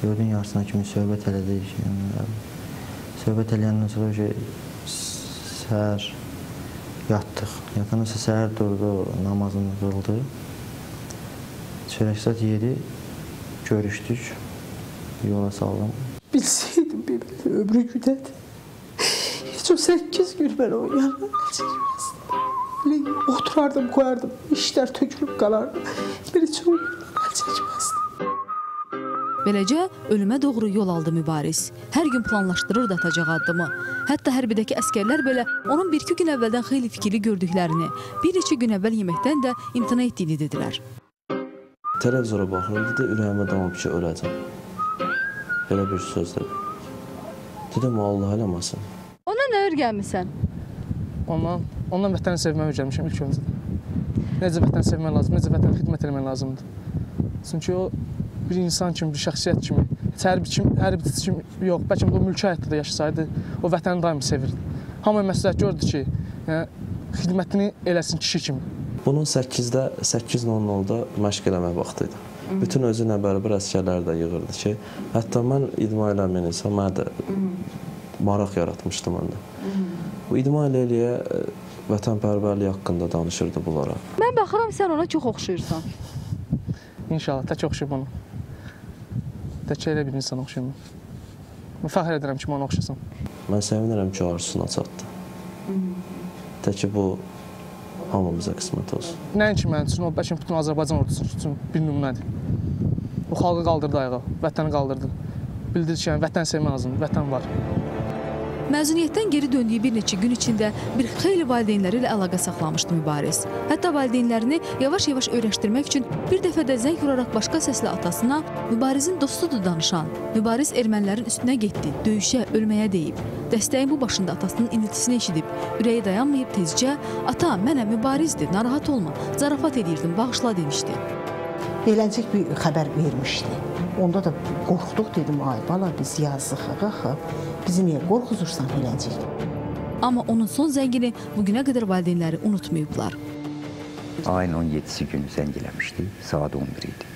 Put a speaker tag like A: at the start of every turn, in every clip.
A: 4-ün yarısına kimi söhbət elədik. Söhbət eləyəndən sonra səhər yatdıq. Yatandan sonra səhər durdu, namazını qıldı. Çörək saat 7 görüşdük, yola saldım.
B: Bilseydim bir ömrü güdədir. Heç o 8 gün mən o yanına çəkməzdim. Oturardım, koyardım, işlər tökülüb qalardı. Bir heç o yanına çəkməzdim.
C: Beləcə, ölümə doğru yol aldı Mübariz. Hər gün planlaşdırırdı atacağı addımı. Hətta hərbidəki əskərlər belə onun 1-2 gün əvvəldən xeyli fikirli gördüklərini, bir neçə gün əvvəl yeməkdən də imtina etdiyini dedilər.
D: Televizora baxırdı, ürəyimə damıb ki, öləcəm. Belə bir sözdür. Dedim, Allah eləməsin.
C: Ona nə öyrənmisən?
E: Ondan vətəni sevməyi öyrənmişəm ilk öncədə. Necə vətəni sevmək lazım, necə vətəni xidmət etmək lazımdır. Çünki o bir insan kimi, bir şəxsiyyət kimi, hərbiçi kimi yox, bəlkə o mülki həyatda da yaşasaydı, o vətəni daim sevirdi. Hamı məsləhət gördü ki, xidmətini eləsin kişi kimi.
D: Bunun 8:00-da məşq eləmək vaxtı idi. Bütün özü ilə bərabər əsgərləri də yığırdı ki, hətta mən idman eləməyən insan, mənə də maraq yaratmışdı məndə. Bu idman eləyə vətənpərvərlik haqqında danışırdı bunlara.
C: Mən baxıram, sən ona çox oxşayırsan.
E: İnşallah, tək oxşayıb onu. Tək elə bir insan oxşayım. Mən fəxr edirəm ki, ona oxşasam. Mən
D: sevinirəm ki, arzusuna çatdı. Tək ki, bu hamımıza qismət olsun.
E: Nəinki mənim üçün, o bəlkə bütün Azərbaycan ordusu üçün bir nümunədir. O xalqı qaldırdı ayağa, vətəni qaldırdı. Bildirdi ki, vətən sevmək lazımdır, vətən var.
C: Məzuniyyətdən geri döndüyü bir neçə gün içində bir xeyli valideynləri ilə əlaqə saxlamışdı Mübariz. Hətta valideynlərini yavaş-yavaş öyrəşdirmək üçün bir dəfə də zəng vuraraq başqa səslə atasına Mübarizin dostudur danışan, Mübariz ermənilərin üstünə getdi, döyüşə, ölməyə deyib. Dəstəyin bu başında atasının iniltisini eşidib, ürəyi dayanmayıb tezcə, ata, mənə Mübarizdir, narahat olma, zarafat edirdim, bağışla demişdi.
B: Eğləncək bir xəbər vermişdi. Onda da qorxduq, dedim, ay bala, biz yazıq, bizi niyə qorxuzursan eğləncək?
C: Amma onun son zəngini bugünə qədər valideynləri unutmayıblar.
F: Ayın 17-si günü zəng eləmişdi, saat 11 idi.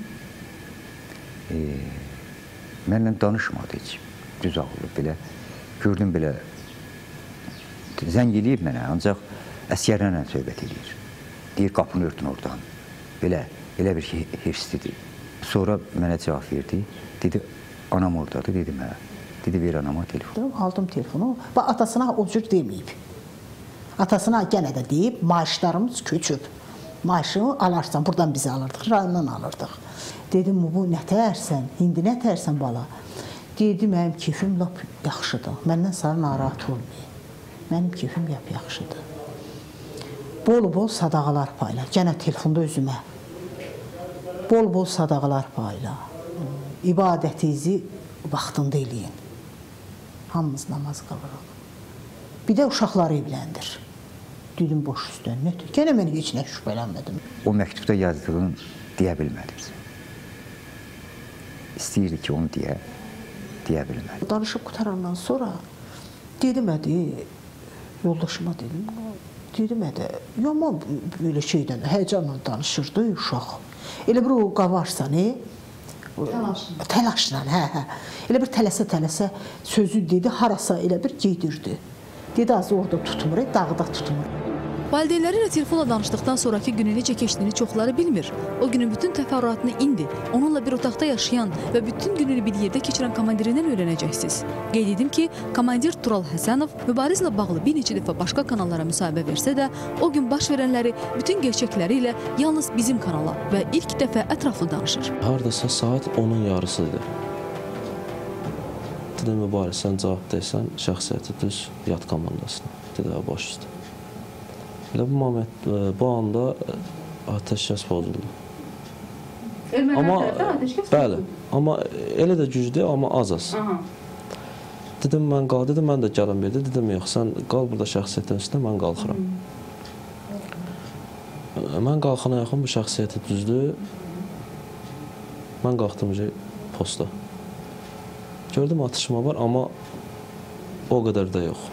F: Mənlə danışmadı heç, düz ağlı belə. Gördüm belə, zəng eləyib mənə, ancaq əsgərlərlə söhbət edir. Deyir, qapını örtün oradan. Belə bir hirslidir. Sonra mənə cavab verdi, dedi, anam oradadır, dedi mənə. Dedi, ver anama telefonu.
B: Aldım telefonu, atasına o cür deməyib. Atasına gənə də deyib, maaşlarımız köçüb. Maaşını alarsan, buradan bizi alırdıq, rayondan alırdıq. Dedim, bu nətərsən, indi nətərsən bala? Dedi, mənim keyfim lap yaxşıdır, məndən sarı narahat olmayın. Mənim keyfim yaxşıdır. Bol-bol sadaqalar payla, gənə telefonda özümə. Bol-bol sadaqalar payla. İbadətinizi vaxtında eləyin. Hamımız namaz qılırıq. Bir də uşaqları evləndir. Dedim, boş üstən, nədir? Gənə mən heç nə şübhələnmədim.
F: O məktubda yazdığını deyə bilmədi. İstəyirdi ki, onu deyə bilmədi.
B: Danışıb qutarandan sonra dedim, yoldaşıma dedim, dedim, yaman belə şeydən, həyəcanla danışırdı uşaq. Elə bir o qavarsan, təlaşla, elə bir tələsə sözü dedi, harasa elə bir gedirdi. Dedi, az orada tutmur, dağda tutmur.
C: Valideynləri ilə telefonla danışdıqdan sonraki günü necə keçdiyini çoxları bilmir. O günün bütün təfərrüatını indi onunla bir otaqda yaşayan və bütün gününü bir yerdə keçirən komandirindən öyrənəcəksiniz. Qeyd edim ki, komandir Tural Həsənov Mübarizlə bağlı bir neçə dəfə başqa kanallara müsahibə versə də, o gün baş verənləri bütün gerçəkləri ilə yalnız bizim kanala və ilk dəfə ətraflı danışır.
D: Haradasa saat 10-un yarısıdır. Dedim, Mübariz, sən cavab deysən, şəxsiyyəti düz yat komandasına. Dedi, boş üstə. Elə bu anda ateşkəs pozuldu. Bəli, amma elə də güclü, amma az. Dedim, mən də gələm verdi. Dedim, yox, sən qal burada şəxsiyyətin üstündə, mən qalxıram. Mən qalxana yaxın bu şəxsiyyəti düzdü. Mən qalxdım posta. Gördüm, atışma var, amma o qədər də yox.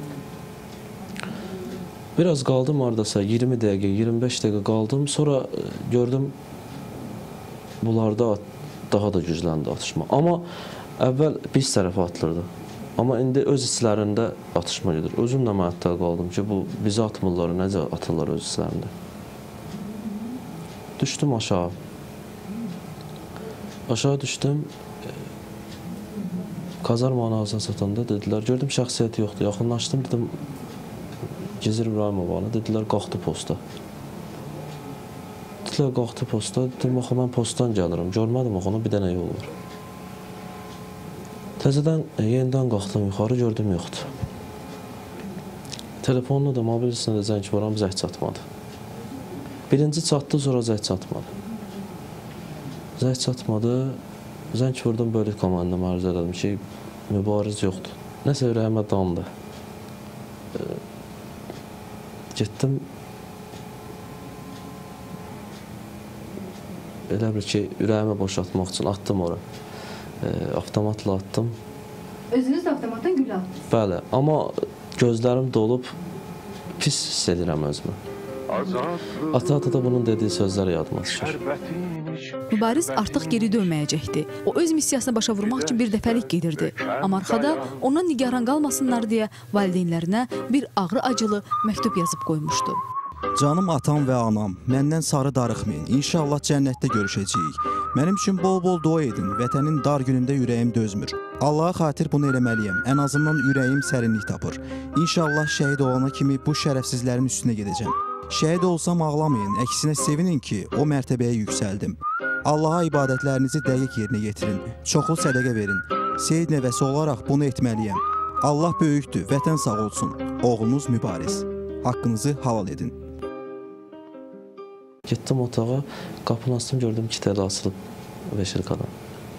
D: Biraz qaldım haradasa, 20 dəqiqə, 25 dəqiqə qaldım. Sonra gördüm, bunlarda daha da gücləndi atışma. Amma əvvəl biz tərəfə atılırdı. Amma indi öz içlərində atışma gedir. Özüm də məəttəl qaldım ki, bu bizi atmırlar, necə atırlar öz içlərində. Düşdüm aşağı. Aşağı düşdüm. Kazarmanın ağzına satanda dedilər, gördüm şəxsiyyəti yoxdur. Yaxınlaşdım, dedim, Gizir İbrahimovanı, dedilər, qalxdı posta. Dedilər, qalxdı posta, dedim, axı, mən postdan gəlirəm. Görmədim, axı, bir dənə yol var. Təzədən yenidən qalxdım yuxarı, gördüm, yoxdur. Telefonla da, mobilisində də zəng varam, zəng çatmadı. Birinci çatdı, sonra zəng çatmadı. Zəng çatmadı, zəng vurdum, bölük komandama arz elədim ki, mübariz yoxdur. Nəsə ürəyimə damdı. Getdim, elə bir ki, ürəyimi boşaltmaq üçün atdım ora. Avtomatla atdım.
C: Özünüz də avtomatdan güllə attınız?
D: Bəli, amma gözlərim dolub, pis hiss edirəm özümü. Ata-ata da bunun dediyi sözlər yadıma düşür.
C: Mübariz artıq geri dönməyəcəkdi. O öz missiyasını başa vurmaq üçün bir dəfəlik gedirdi. Amma arxada ondan nigaran qalmasınlar deyə valideynlərinə bir ağrı-acılı məktub yazıb qoymuşdu.
G: Canım atam və anam, məndən sarı darıxmayın. İnşallah cənnətdə görüşəcəyik. Mənim üçün bol-bol dua edin. Vətənin dar günündə ürəyim dözmür. Allaha xatir bunu eləməliyəm. Ən azından ürəyim sərinlik tapır. İnşallah şəhid olana kimi bu şərəfsizlərin üstünə gedəcəm. Şəhid olsam ağlamayın. Əksinə sevinin ki, o mərtəbəyə yüksəldim. Allaha ibadətlərinizi dəqiq yerinə yetirin. Çoxlu sədəqə verin. Seyid nəvəsi olaraq bunu etməliyəm. Allah böyükdür. Vətən sağ olsun. Oğlunuz Mübariz. Haqqınızı halal edin.
D: Getdim otağa, qapını açdım, gördüm ki, teli asılıb veşirkadan.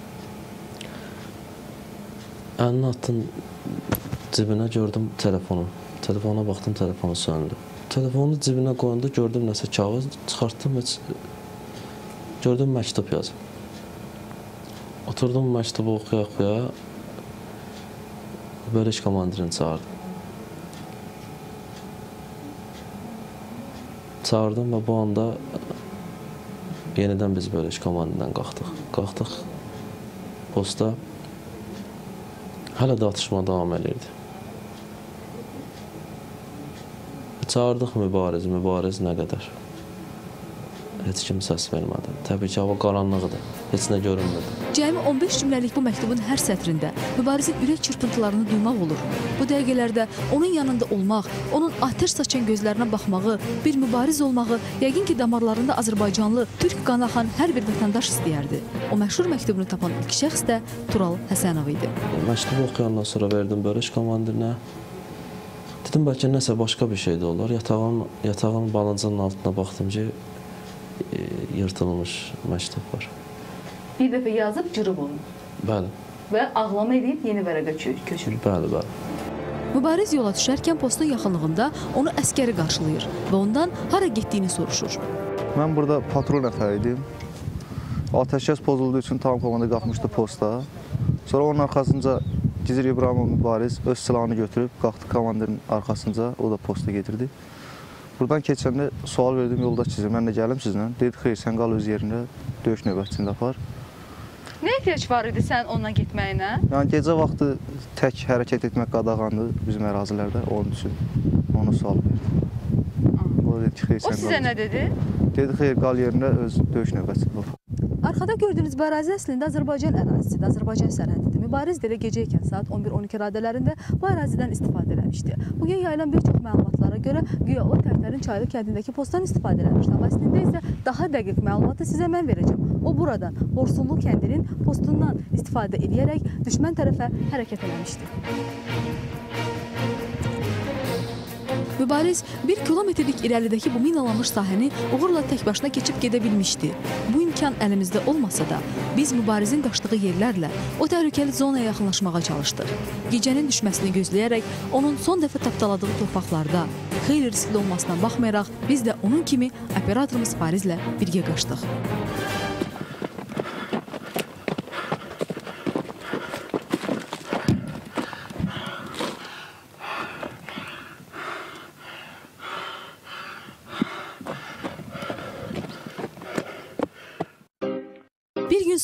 D: Əlini attım cibinə, gördüm telefonu. Telefona baxdım, telefonu söndü. Telefonu cibinə qoyanda gördüm nəsə kağız, çıxartdım, gördüm məktub yazım. Oturdum məktubu oxuya-oxuya, bölük komandirini çağırdım. Çağırdım və bu anda yenidən biz bölük komandindən qalxdıq. Qalxdıq posta, hələ də atışma davam edirdi. Çağırdıq mübariz nə qədər. Heç kim səs vermədi. Təbii ki, hava qaranlıqdır, heç nə görünmürdü.
C: Cəmi 15 cümləlik bu məktubun hər sətrində Mübarizin ürək çırpıntılarını duymaq olur. Bu dəqiqələrdə onun yanında olmaq, onun atəş saçan gözlərinə baxmağı, bir mübariz olmağı, yəqin ki, damarlarında Azərbaycanlı, türk qanı axan hər bir vətəndaş istəyərdi. O məşhur məktubunu tapan ilk şəxs də Tural Həsənov idi.
D: Məktubu oxuyandan sonra verdim bölük komandirinə. Dedim, bəlkə nəsə başqa bir şey də olar. Yatağın balıncının altına baxdım ki, yırtılmış məktub var.
C: Bir dəfə yazıb cırıb onu.
D: Bəli.
C: Və ağlama edib yeni vərəqə köçürüb.
D: Bəli, bəli.
C: Mübariz yola düşərkən postun yaxınlığında onu əskəri qarşılayır və ondan hara getdiyini soruşur.
H: Mən burada patrol nəfər idim. Atəşkəs pozulduğu üçün tam komanda qalxmışdı posta. Sonra onun arxasınca Gizir İbrahimov Mübariz öz silahını götürüb qalxdı komandirin arxasınca, o da posta getirdi. Buradan keçəndə sual verdim yoldaşçıya, mən də gəlim sizlə. Dedi, xeyr, sən qal öz yerində, döyüş növbətçində apar.
C: Nə ehtiyac var idi sən onunla getməyinə?
H: Yəni, gecə vaxtı tək hərəkət etmək qadağandır bizim ərazilərdə, onun üçün ona sual verdim. O dedi ki, xeyr, sən qal.
C: O sizə nə dedi?
H: Dedi, xeyr, qal yerində öz döyüş növbətçində apar.
C: Arxada gördüyünüz bu ərazi əslində Azərbaycan ərazisidir, Azərbaycan sərhədidir. Mübariz də elə gecə ikən saat 11-12 radələrində bu ərazidən istifadə eləmişdi. Bugün yayılan bir çox məlumatlara görə güya o Tərtərin Çaylı kəndindəki postdan istifadə eləmişdi. Amma əslində isə daha dəqiq məlumatı sizə mən verəcəm. O buradan Borsunlu kəndinin postundan istifadə edərək düşmən tərəfə hərəkət eləmişdi. Mübariz 1 kilometrlik irəlidəki bu minalanmış sahəni uğurla tək başına keçib gedə bilmişdi. Bu imkan əlimizdə olmasa da, biz Mübarizin qaçdığı yerlərlə o təhlükəli zonaya yaxınlaşmağa çalışdıq. Gecənin düşməsini gözləyərək onun son dəfə tapdaladığı torpaqlarda xeyli riskli olmasına baxmayaraq, biz də onun kimi operatorumuz Farizlə birgə qaçdıq.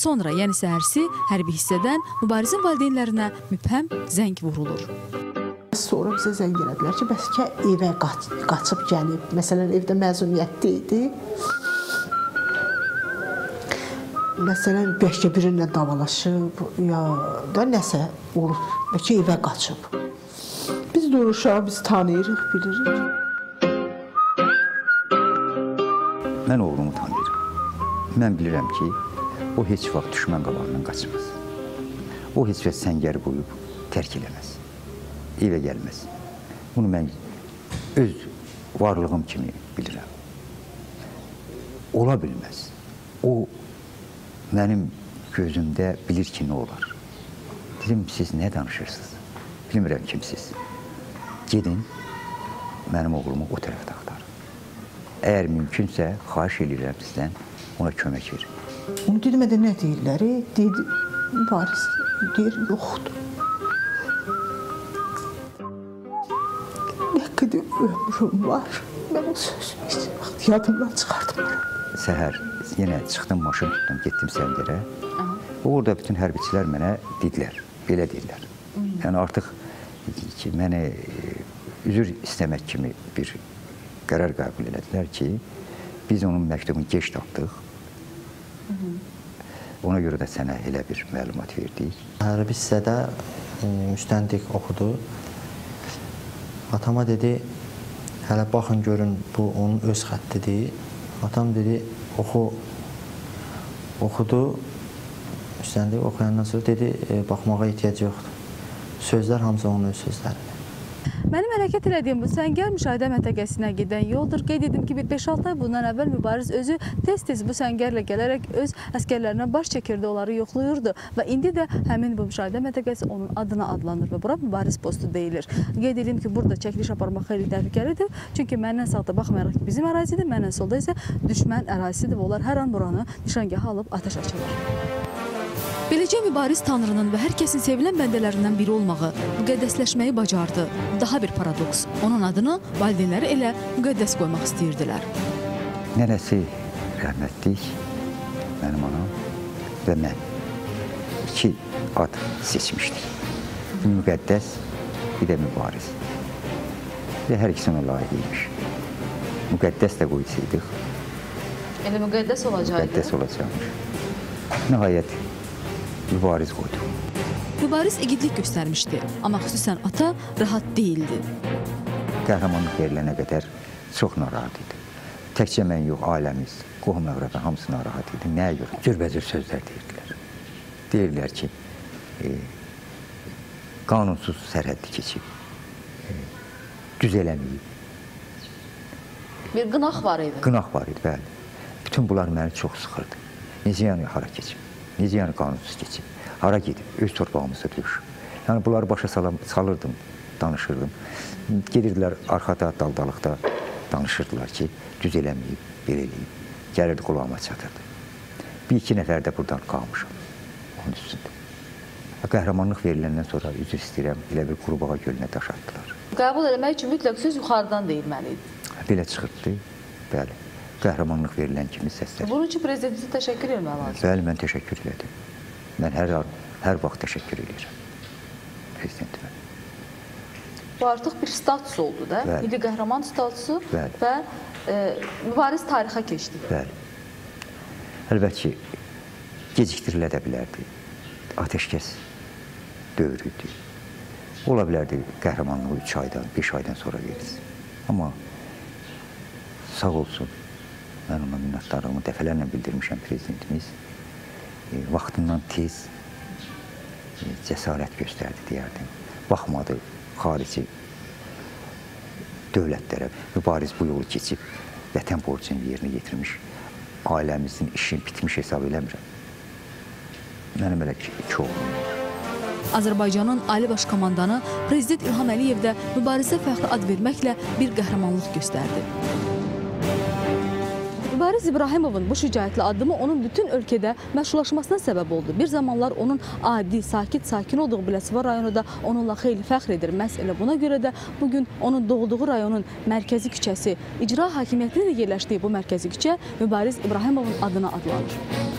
C: sonra, yəni səhərsi hərbi hissədən Mübarizin valideynlərinə mübhəm zəng vurulur.
B: Sonra bizə zəng elədilər ki, bəlkə evə qaçıb gəlib. Məsələn, evdə məzuniyyətdə idi. Məsələn, bəlkə birinlə davalaşıb, ya da nəsə olub, bəlkə evə qaçıb. Biz də uşağı biz tanıyırıq, bilirik.
F: Mən oğlumu tanıyırım. Mən bilirəm ki, o heç vaxt düşmən qabağından qaçmaz. O heç vaxt səngər qoyub tərk eləməz. Evə gəlməz. Bunu mən öz varlığım kimi bilirəm. Ola bilməz. O mənim gözümdə bilir ki, nə olar. Dedim, siz nə danışırsınız? Bilmirəm kimsiz. Gedin, mənim oğlumu o tərəfdə axtarın. Əgər mümkünsə, xahiş edirəm sizdən, ona kömək verin.
B: Onu demədə nə deyirlər? Deyir, Mübariz, deyir, yoxdur. Nə qədər ömrüm var, mən o sözümü yadımdan çıxardım. Səhər
F: yenə çıxdım, maşın tutdum, getdim səngərə. Orada bütün hərbiçilər mənə dedilər, belə deyirlər. Yəni artıq ki, mənə üzr istəmək kimi bir qərar qəbul elədilər ki, biz onun məktubunu gec tapdıq. Ona görə də sənə elə bir məlumat verdik.
A: Hərbi hissədə müstəntiq oxudu. Atama dedi, hələ baxın görün, bu onun öz xəttidir. Atam dedi, oxudu. Müstəntiq oxuyandan sonra dedi, baxmağa ehtiyac yoxdur. Sözlər hamısı onun öz sözləridir.
C: Mənim hərəkət elədiyim bu Səngər müşahidə məntəqəsinə gedən yoldur. Qeyd edim ki, bir 5-6 ay bundan əvvəl Mübariz özü tez-tez bu səngərlə gələrək öz əskərlərinə baş çəkirdi, onları yoxlayırdı və indi də həmin bu müşahidə məntəqəsi onun adına adlanır və bura Mübariz postu deyilir. Qeyd edim ki, burada çəkiliş aparmaq xeyli təhlükəlidir. Çünki məndən sağda baxmayaraq ki, bizim ərazidir, məndən solda isə düşmən ərazisidir və onlar hər an buranı nişangaha alıb atəş açırlar. Beləcə Mübariz Tanrının və hər kəsin sevilən bəndələrindən biri olmağı, müqəddəsləşməyi bacardı. Daha bir paradoks, onun adını valideynləri elə müqəddəs qoymaq istəyirdilər.
F: Nənəsi rəhmətlik, mənim anam və mən 2 ad seçmişdik. Bir müqəddəs, bir də Mübariz. Və hər ikisi ona layiq imiş. Müqəddəs də qoysaydıq.
C: Elə müqəddəs olacaqdı?
F: Müqəddəs olacaqmış. Nəhayət, Mübariz qoydu.
C: Mübariz igidlik göstərmişdi, amma xüsusən ata rahat deyildi.
F: Qəhrəmanlıq verilənə qədər çox narahat idi. Təkcə mən yox, ailəmiz, qohum əvrəbə hamısı narahat idi. Nəyə görə? Cürbəcür sözlər deyirdilər. Deyirlər ki, qanunsuz sərhəddi keçib, düz eləməyib.
C: Bir qınaq var idi.
F: Qınaq var idi, bəli. Bütün bunlar məni çox sıxırdı. Necə yəni hara keçib? Necə yəni qanunsuz keçib? Hara gedib? Öz torpağımızda döyüşüb. Yəni bunları başa salırdım, danışırdım. Gedirdilər arxada, daldalıqda danışırdılar ki, düz eləməyib, belə eləyib. Gəlirdi qulağıma çatırdı. 1-2 nəfər də buradan qalmışam, onun üstündə. Qəhrəmanlıq veriləndən sonra üzr istəyirəm, elə bir Qurbağa gölünə daş atdılar.
C: Qəbul eləmək üçün mütləq söz yuxarıdan deyilməli idi.
F: Belə çıxırdı, bəli. Qəhrəmanlıq verilən kimi səslər.
C: Bunun üçün prezidentimizə təşəkkür etmək lazım.
F: Bəli, mən təşəkkür elədim. Mən hər vaxt təşəkkür edirəm prezidentimə.
C: Bu artıq bir status oldu da, milli qəhrəman statusu və Mübariz tarixə keçdi.
F: Bəli. Əlbəttə ki, gecikdirilə də bilərdi. Ateşkəs dövrü idi. Ola bilərdi qəhrəmanlığı 3 aydan, 5 aydan sonra verilsin. Amma sağ olsun, mən ona minnətdarlığımı dəfələrlə bildirmişəm prezidentimiz. Vaxtından tez cəsarət göstərdi, deyərdim. Baxmadı xarici dövlətlərə. Mübariz bu yolu keçib, vətən borcunu yerinə yetirmiş, ailəmizin işi bitmiş hesab eləmirəm. Mənim elə ki, çox.
C: Azərbaycanın Ali Baş Komandanı Prezident İlham Əliyev də Mübarizə fəxri ad verməklə bir qəhrəmanlıq göstərdi. Mübariz İbrahimovun bu şücaətli addımı onun bütün ölkədə məşhurlaşmasına səbəb oldu. Bir zamanlar onun adi, sakit, sakin olduğu Biləsuvar rayonu da onunla xeyli fəxr edir. Məhz elə buna görə də bugün onun doğduğu rayonun mərkəzi küçəsi, icra hakimiyyətinin də yerləşdiyi bu mərkəzi küçə Mübariz İbrahimovun adına adlanır.